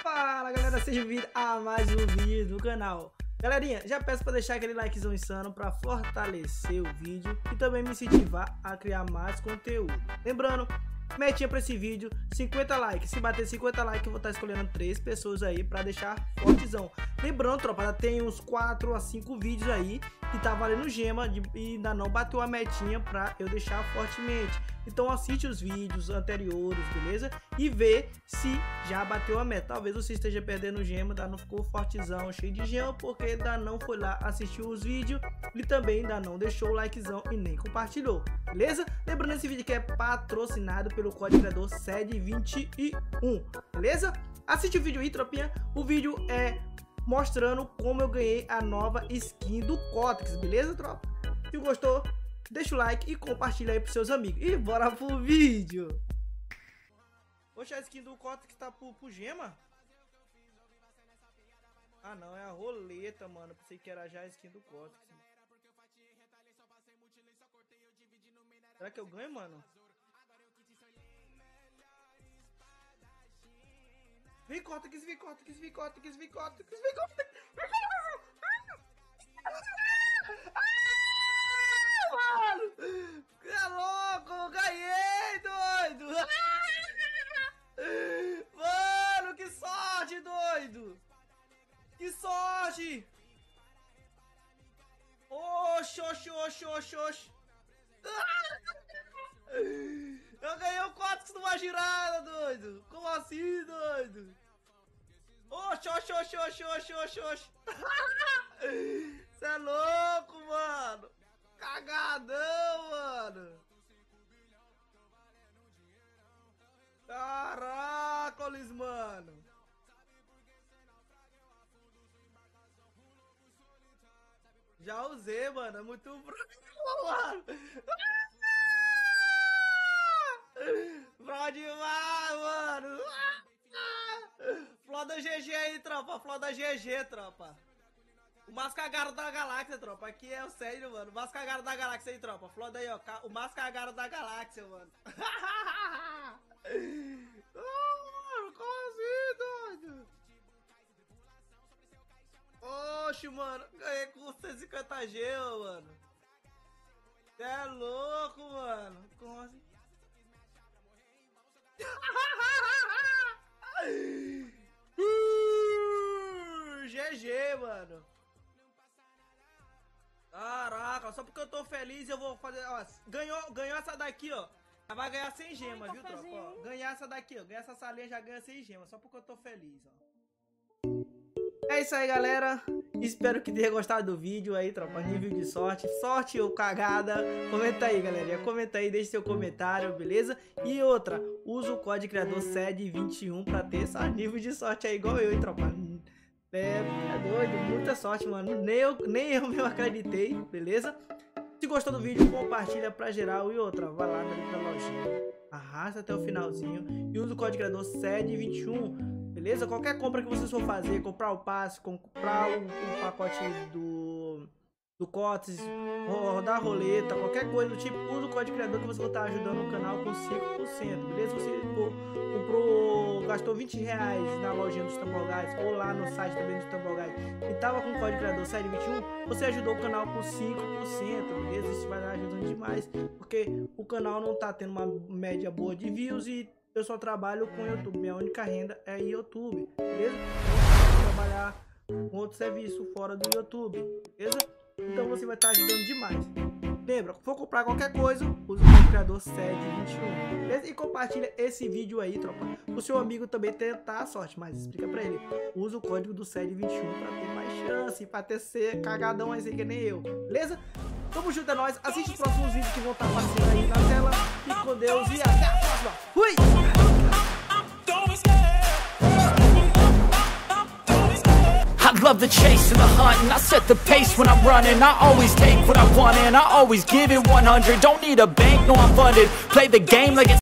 Fala galera, sejam bem-vindos a mais um vídeo do canal. Galerinha, já peço para deixar aquele likezão insano para fortalecer o vídeo e também me incentivar a criar mais conteúdo. Lembrando, metinha para esse vídeo, 50 likes. Se bater 50 likes, eu vou estar escolhendo 3 pessoas aí para deixar fortezão. Lembrando, tropa, tem uns 4 a 5 vídeos aí que tá valendo gema e ainda não bateu a metinha para eu deixar fortemente. Então assiste os vídeos anteriores, beleza? E vê se já bateu a meta. Talvez você esteja perdendo gema, ainda não ficou fortezão, cheio de gema, porque ainda não foi lá assistir os vídeos e também ainda não deixou o likezão e nem compartilhou, beleza? Lembrando, esse vídeo que é patrocinado pelo código criador SED21, beleza? Assiste o vídeo aí, tropinha. O vídeo é mostrando como eu ganhei a nova skin do Cortex, beleza, tropa? Se gostou, deixa o like e compartilha aí pros seus amigos. E bora pro vídeo. Poxa, a skin do Cortex tá por gema? Ah não, é a roleta, mano. Pensei que era já a skin do Cortex. Será que eu ganho, mano? Vem Cortex, vem Cortex, vem Cortex, vem Cortex, vem Cortex. Mano, é louco, eu ganhei, doido. Mano, que sorte, doido. Que sorte. Oxi, oxi, oxi, oxi, oxi. Eu ganhei o Cortex numa girada, doido. Como assim, doido? Oxi, oxi, oxi, oxi, oxi, oxi, oxi. Cê é louco, mano. Cagadão, mano. Caracoles, mano. Já usei, mano. É muito bravo, mano. Bravo demais, mano. Flor da GG aí, tropa. Flor da GG, tropa. O mais cagado da galáxia, tropa. Aqui é o sério, mano. O mais cagado da galáxia aí, tropa. Flor daí, ó. O mais cagado da galáxia, mano. Mano, como assim, doido? Oxe, mano. Ganhei com 150 gema, mano. Cê é louco, mano. Como assim? GG, mano. Caraca, só porque eu tô feliz eu vou fazer, ó, ganhou essa daqui, ó. Já vai ganhar 100 gemas, viu, tropa? Ó, ganhar essa daqui, ó. Ganhar essa salinha já ganha 100 gemas, só porque eu tô feliz, ó. É isso aí, galera. Espero que tenha gostado do vídeo aí, tropa. Nível de sorte. Sorte ou cagada? Comenta aí, galera. Comenta aí, deixe seu comentário, beleza? E outra, usa o código criador SED21 pra ter esse nível de sorte aí, igual eu, hein, tropa. É doido, muita sorte, mano. Nem eu mesmo acreditei, beleza? Se gostou do vídeo, compartilha pra geral. E outra, vai lá na lojinha, arrasta até o finalzinho e usa o código criador SED21, beleza? Qualquer compra que vocês for fazer, comprar o passe, comprar o pacote do Cortex, rodar a roleta, qualquer coisa do tipo, usa o código criador que você vai estar ajudando o canal com 5%, beleza? Você gastou 20 reais na lojinha dos Tamborgás ou lá no site também dos Tamborgás e tava com o código criador SED21, você ajudou o canal com 5%, beleza? Isso vai dar ajudando demais, porque o canal não tá tendo uma média boa de views e eu só trabalho com YouTube, minha única renda é YouTube, beleza? Eu não vou trabalhar com outro serviço fora do YouTube, beleza? Então você vai estar ajudando demais. Lembra, for comprar qualquer coisa, usa o código criador SED21, beleza? E compartilha esse vídeo aí, tropa, o seu amigo também tentar a sorte, mas explica pra ele, usa o código do SED21 pra ter mais chance, pra ter ser cagadão assim que nem eu, beleza? Tamo junto, é nóis, assiste os próximos vídeos que vão estar aparecendo aí na tela, fique com Deus e até a próxima, fui! I love the chase and the hunt, and I set the pace when I'm running. I always take what I want and I always give it 100. Don't need a bank, no I'm funded. Play the game like it's